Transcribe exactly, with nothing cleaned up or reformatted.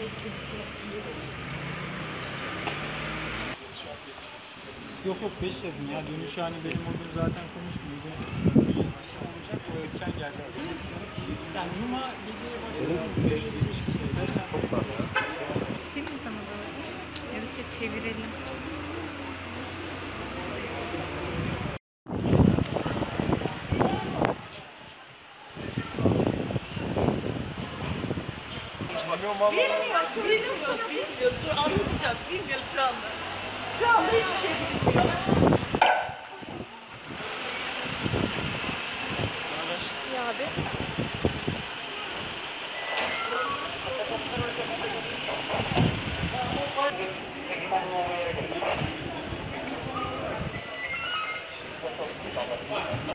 Yok yok beş yazın ya. Dönüş yani benim o gün zaten konuştum. Bir gün aşağı olacak. O ökken gelsin. Yani cuma geceye başlayalım. Çok fazla. Tutayım mı sana da hocam? Ya da şey çevirelim. Bilmiyoruz, bilmiyoruz, bilmiyoruz. Dur anlatacağız, bilmiyoruz şu anda. Şu anda hiçbir şey bilmiyoruz. Ya abi.